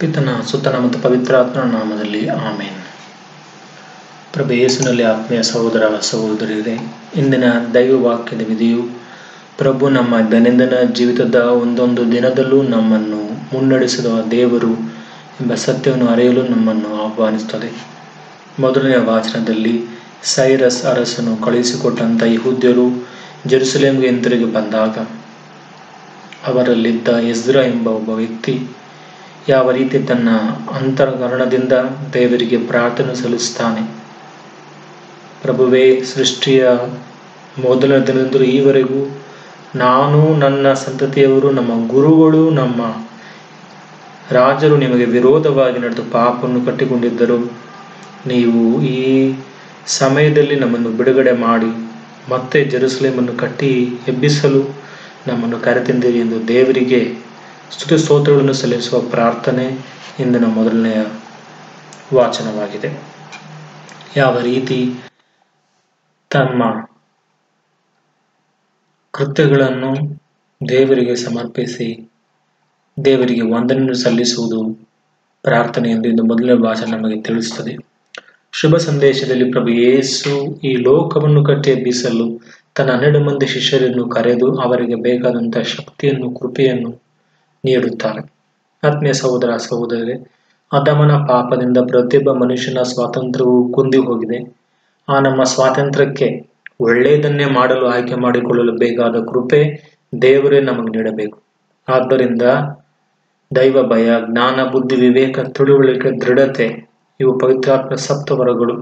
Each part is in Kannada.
ಪಿತನ ಸುತನ ಮತ್ತು ಪವಿತ್ರಾತ್ಮನ ನಾಮದಲ್ಲಿ ಆಮೇನ್. ಪ್ರಭು ಯೇಸುವಿನಲ್ಲಿ ಆತ್ಮೀಯ ಸಹೋದರ ಸಹೋದರಿಯರೇ, ಇಂದಿನ ದೈವ ವಾಕ್ಯದ ವಿಧಿಯು ಪ್ರಭು ನಮ್ಮ ದೈನಂದಿನ ಜೀವಿತದ ಒಂದೊಂದು ದಿನದಲ್ಲೂ ನಮ್ಮನ್ನು ಮುನ್ನಡೆಸುವ ದೇವರು ಎಂಬ ಸತ್ಯವನ್ನು ಅರಿಯಲು ನಮ್ಮನ್ನು ಆಹ್ವಾನಿಸುತ್ತದೆ. ಮೊದಲನೆಯ ವಾಚನದಲ್ಲಿ ಸೈರಸ್ ಅರಸನು ಕಳುಹಿಸಿಕೊಟ್ಟಂಥ ಯಹೂದ್ಯರು ಜೆರುಸಲೇಮ್ಗೆ ಹಿಂತಿರುಗಿ ಬಂದಾಗ ಅವರಲ್ಲಿದ್ದ ಎಜ್ರ ಎಂಬ ಒಬ್ಬ ವ್ಯಕ್ತಿ ಯಾವ ರೀತಿ ತನ್ನ ಅಂತಃಕರಣದಿಂದ ದೇವರಿಗೆ ಪ್ರಾರ್ಥನೆ ಸಲ್ಲಿಸುತ್ತಾನೆ. ಪ್ರಭುವೇ, ಸೃಷ್ಟಿಯ ಮೊದಲ ದಿನದಿಂದಲೂ ಈವರೆಗೂ ನಾನು, ನನ್ನ ಸಂತತಿಯವರು, ನಮ್ಮ ಗುರುಗಳು, ನಮ್ಮ ರಾಜರು ನಿಮಗೆ ವಿರೋಧವಾಗಿ ನಡೆದು ಪಾಪವನ್ನು ಕಟ್ಟಿಕೊಂಡಿದ್ದರು. ನೀವು ಈ ಸಮಯದಲ್ಲಿ ನಮ್ಮನ್ನು ಬಿಡುಗಡೆ ಮಾಡಿ ಮತ್ತೆ ಜೆರುಸಲೇಮನ್ನು ಕಟ್ಟಿ ಎಬ್ಬಿಸಲು ನಮ್ಮನ್ನು ಕರೆತಂದಿರಿ ಎಂದು ದೇವರಿಗೆ ಸ್ತುತಿ ಸ್ತೋತ್ರಗಳನ್ನು ಸಲ್ಲಿಸುವ ಪ್ರಾರ್ಥನೆ ಇಂದಿನ ಮೊದಲನೆಯ ವಾಚನವಾಗಿದೆ. ಯಾವ ರೀತಿ ತಮ್ಮ ಕೃತ್ಯಗಳನ್ನು ದೇವರಿಗೆ ಸಮರ್ಪಿಸಿ ದೇವರಿಗೆ ವಂದನೆಯನ್ನು ಸಲ್ಲಿಸುವುದು ಪ್ರಾರ್ಥನೆ ಎಂದು ಇಂದು ಮೊದಲನೇ ವಾಚನ ನಮಗೆ ತಿಳಿಸುತ್ತದೆ. ಶುಭ ಸಂದೇಶದಲ್ಲಿ ಪ್ರಭು ಯೇಸು ಈ ಲೋಕವನ್ನು ಕಟ್ಟಿ ಎಬ್ಬಿಸಲು ತನ್ನ 12 ಮಂದಿ ಶಿಷ್ಯರನ್ನು ಕರೆದು ಅವರಿಗೆ ಬೇಕಾದಂತಹ ಶಕ್ತಿಯನ್ನು, ಕೃಪೆಯನ್ನು ನೀಡುತ್ತಾರೆ. ಆತ್ಮೀಯ ಸಹೋದರ ಸಹೋದರರೇ, ಆದಾಮನ ಪಾಪದಿಂದ ಪ್ರತಿಯೊಬ್ಬ ಮನುಷ್ಯನ ಸ್ವಾತಂತ್ರ್ಯವು ಕುಂದಿ ಹೋಗಿದೆ. ಆ ನಮ್ಮ ಸ್ವಾತಂತ್ರ್ಯಕ್ಕೆ ಒಳ್ಳೆಯದನ್ನೇ ಮಾಡಲು ಆಯ್ಕೆ ಮಾಡಿಕೊಳ್ಳಲು ಬೇಕಾದ ಕೃಪೆ ದೇವರೇ ನಮಗೆ ನೀಡಬೇಕು. ಆದ್ದರಿಂದ ದೈವ ಭಯ, ಜ್ಞಾನ, ಬುದ್ಧಿ, ವಿವೇಕ, ತಿಳುವಳಿಕೆ, ದೃಢತೆ ಇವು ಪವಿತ್ರಾತ್ಮ ಸಪ್ತವರಗಳು.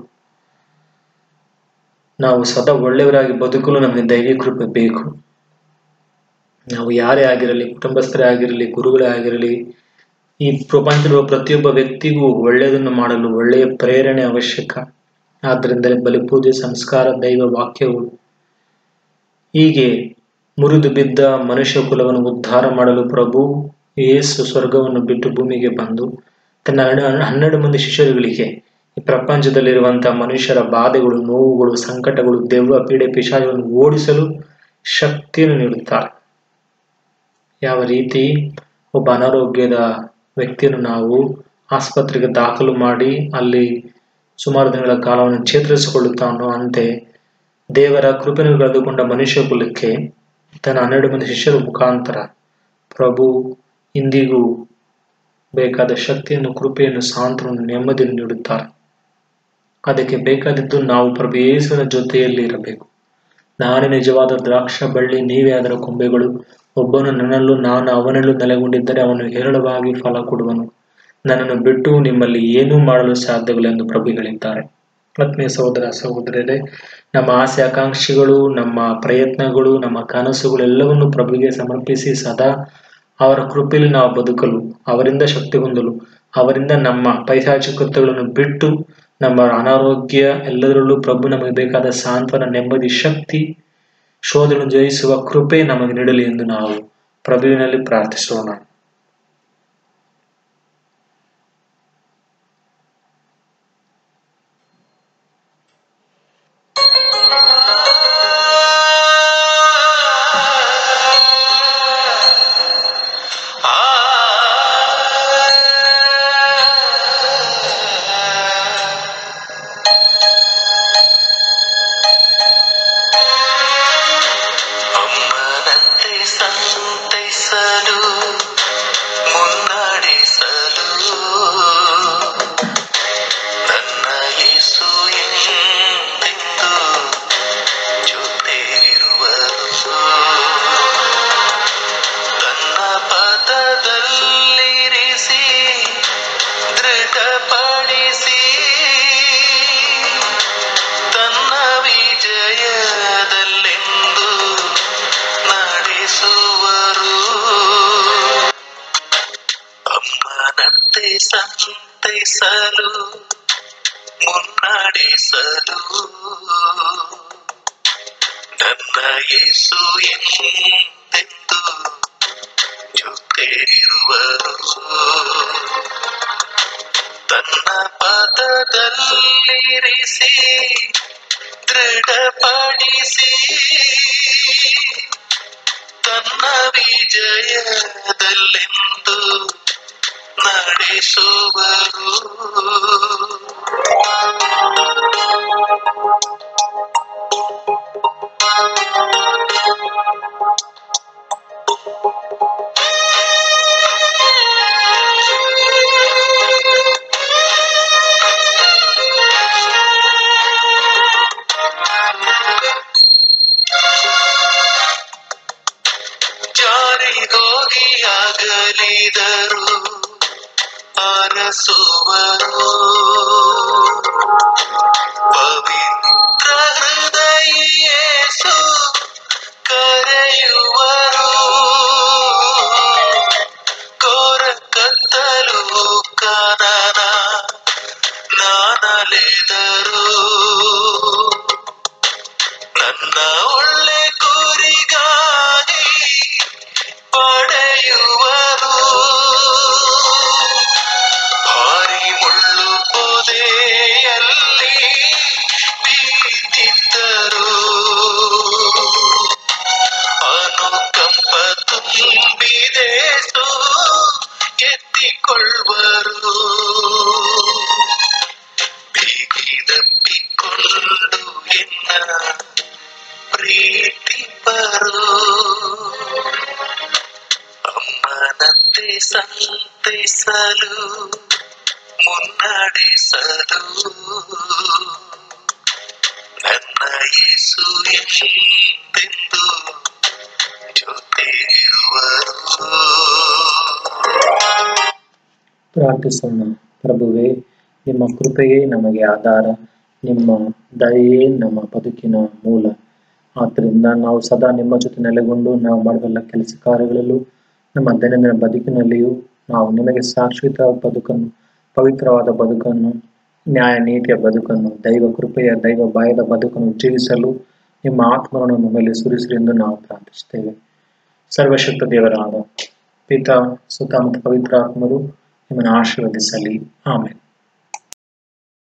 ನಾವು ಸದಾ ಒಳ್ಳೆಯವರಾಗಿ ಬದುಕಲು ನಮಗೆ ದೈವಿ ಕೃಪೆ ಬೇಕು. ನಾವು ಯಾರೇ ಆಗಿರಲಿ, ಕುಟುಂಬಸ್ಥರೇ ಆಗಿರಲಿ, ಗುರುಗಳೇ ಆಗಿರಲಿ, ಈ ಪ್ರಪಂಚದ ಪ್ರತಿಯೊಬ್ಬ ವ್ಯಕ್ತಿಗೂ ಒಳ್ಳೆಯದನ್ನು ಮಾಡಲು ಒಳ್ಳೆಯ ಪ್ರೇರಣೆ ಅವಶ್ಯಕ. ಆದ್ದರಿಂದಲೇ ಬಲಿಪೂಜೆ, ಸಂಸ್ಕಾರ, ದೈವ ವಾಕ್ಯವು ಹೀಗೆ ಮುರಿದು ಬಿದ್ದ ಮನುಷ್ಯ ಕುಲವನ್ನು ಉದ್ಧಾರ ಮಾಡಲು ಪ್ರಭು ಯೇಸು ಸ್ವರ್ಗವನ್ನು ಬಿಟ್ಟು ಭೂಮಿಗೆ ಬಂದು ತನ್ನ 12 ಮಂದಿ ಶಿಷ್ಯರುಗಳಿಗೆ ಈ ಪ್ರಪಂಚದಲ್ಲಿರುವಂತಹ ಮನುಷ್ಯರ ಬಾಧೆಗಳು, ನೋವುಗಳು, ಸಂಕಟಗಳು, ದೆವ್ವ, ಪೀಡೆ, ಪಿಶಾಚಗಳನ್ನು ಓಡಿಸಲು ಶಕ್ತಿಯನ್ನು ನೀಡುತ್ತಾರೆ. ಯಾವ ರೀತಿ ಒಬ್ಬ ಅನಾರೋಗ್ಯದ ವ್ಯಕ್ತಿಯನ್ನು ನಾವು ಆಸ್ಪತ್ರೆಗೆ ದಾಖಲು ಮಾಡಿ ಅಲ್ಲಿ ಸುಮಾರು ದಿನಗಳ ಕಾಲವನ್ನು ಚೇತರಿಸಿಕೊಳ್ಳುತ್ತಾನೋ, ಅಂತೆ ದೇವರ ಕೃಪೆಯನ್ನು ಕಳೆದುಕೊಂಡ ಮನುಷ್ಯ ಕುಲಕ್ಕೆ ತನ್ನ 12 ಮಂದಿ ಶಿಷ್ಯರ ಮುಖಾಂತರ ಪ್ರಭು ಇಂದಿಗೂ ಬೇಕಾದ ಶಕ್ತಿಯನ್ನು, ಕೃಪೆಯನ್ನು, ಸಾಂತ್ವನವನ್ನು, ನೆಮ್ಮದಿಯನ್ನು ನೀಡುತ್ತಾರೆ. ಅದಕ್ಕೆ ಬೇಕಾದದ್ದು ನಾವು ಪ್ರಭು ಯೇಸುವಿನ ಜೊತೆಯಲ್ಲಿ ಇರಬೇಕು. ನಾನೇ ನಿಜವಾದ ದ್ರಾಕ್ಷ ಬಳ್ಳಿ, ನೀವೇ ಅದರ ಕೊಂಬೆಗಳು. ಒಬ್ಬನು ನನ್ನಲ್ಲೂ ನಾನು ಅವನಲ್ಲೂ ನೆಲೆಗೊಂಡಿದ್ದರೆ ಅವನು ಹೇರಳವಾಗಿ ಫಲ ಕೊಡುವನು. ನನ್ನನ್ನು ಬಿಟ್ಟು ನಿಮ್ಮಲ್ಲಿ ಏನೂ ಮಾಡಲು ಸಾಧ್ಯವಿಲ್ಲ ಎಂದು ಪ್ರಭು ಹೇಳಿದ್ದಾರೆ. ಆತ್ಮೀಯ ಸಹೋದರ ಸಹೋದರರೇ, ನಮ್ಮ ಆಸೆ ಆಕಾಂಕ್ಷೆಗಳು, ನಮ್ಮ ಪ್ರಯತ್ನಗಳು, ನಮ್ಮ ಕನಸುಗಳು ಎಲ್ಲವನ್ನು ಪ್ರಭುವಿಗೆ ಸಮರ್ಪಿಸಿ ಸದಾ ಅವರ ಕೃಪೆಯಲ್ಲಿ ನಾವು ಬದುಕಲು, ಅವರಿಂದ ಶಕ್ತಿ ಹೊಂದಲು, ಅವರಿಂದ ನಮ್ಮ ಪೈಶಾಚಿಕ ಕೃತ್ಯಗಳನ್ನು ಬಿಟ್ಟು ನಮ್ಮ ಅನಾರೋಗ್ಯ ಎಲ್ಲದರಲ್ಲೂ ಪ್ರಭು ನಮಗೆ ಬೇಕಾದ ಸಾಂತ್ವನ, ನೆಮ್ಮದಿ, ಶಕ್ತಿ, ಶೋಧನೆ ಜಯಿಸುವ ಕೃಪೆ ನಮಗೆ ನೀಡಲಿ ಎಂದು ನಾವು ಪ್ರಭುವಿನಲ್ಲಿ ಪ್ರಾರ್ಥಿಸೋಣ. ಸಂತೈಸಲು ಮುನ್ನಡೆಸಲು ನನ್ನ ಯೇಸು ಎಂದೆಂದು ಜೊತೆ ಇರುವರು. ತನ್ನ ಪದದಲ್ಲಿರಿಸಿ ದೃಢಪಡಿಸಿ ತನ್ನ ವಿಜಯದಲ್ಲೆಂದು ನಡೆಸುವರು. ಜಾರಿಗೋಗಿ ಅಗಲಿದರು ಅರಸುವರು. ಪವಿತ್ರ ಹೃದಯ ಯೇಸು ಕರೆಯುವರು. ಘೋರ ಕತ್ತಲು ಕಾನನ ನಾನಲೆದರು. ನನ್ನ ಒಳ್ಳೆ ಗುರಿಗಾಗಿ ಪಡೆಯುವರು. ಭಾರಿ ಮುಳ್ಳು ಪೊದೆಯಲ್ಲಿ ಬೀದಿದ್ದರು. ಅನುಕಂಪ ತುಂಬಿದೆಸು ಎತ್ತಿಕೊಳ್ಳುವರು. ಬಿಗಿದಪ್ಪಿಕೊಂಡು ಎನ್ನ ಪ್ರೀತಿಪರು. ಅಮ್ಮನಂತೆ ಸಂತೈಸಲು ಮುನ್ನಡೆಸಲು ನನ್ನ ಯೇಸು ಎಂದೆಂದು ಜೊತೆ ಇರುವರು. ಪ್ರಾರ್ಥಿಸೋಣ. ಪ್ರಭುವೇ, ನಿಮ್ಮ ಕೃಪೆಯೇ ನಮಗೆ ಆಧಾರ, ನಿಮ್ಮ ದಯೆಯೇ ನಮ್ಮ ಬದುಕಿನ ಮೂಲ. ಆದ್ದರಿಂದ ನಾವು ಸದಾ ನಿಮ್ಮ ಜೊತೆ ನೆಲೆಗೊಂಡು ನಾವು ಮಾಡುವೆಲ್ಲ ಕೆಲಸ ಕಾರ್ಯಗಳಲ್ಲೂ ನಮ್ಮ ದೈನಂದಿನ ಬದುಕಿನಲ್ಲಿಯೂ ನಾವು ನಿಮಗೆ ಶಾಶ್ವತ ಬದುಕನ್ನು, ಪವಿತ್ರವಾದ ಬದುಕನ್ನು, ನ್ಯಾಯ ನೀತಿಯ ಬದುಕನ್ನು, ದೈವ ಕೃಪೆಯ ದೈವ ಭಯದ ಬದುಕನ್ನು ಜೀವಿಸಲು ನಿಮ್ಮ ಆತ್ಮವನ್ನು ನಮ್ಮ ಮೇಲೆ ಸುರಿಸಿರಿ ಎಂದು ನಾವು ಪ್ರಾರ್ಥಿಸುತ್ತೇವೆ. ಸರ್ವಶಕ್ತ ದೇವರಾದ ಪಿತಾ, ಸುತ್ತ ಮತ್ತು ಪವಿತ್ರ ಆತ್ಮರು ನಿಮ್ಮನ್ನು ಆಶೀರ್ವದಿಸಲಿ. ಆಮೇಲೆ.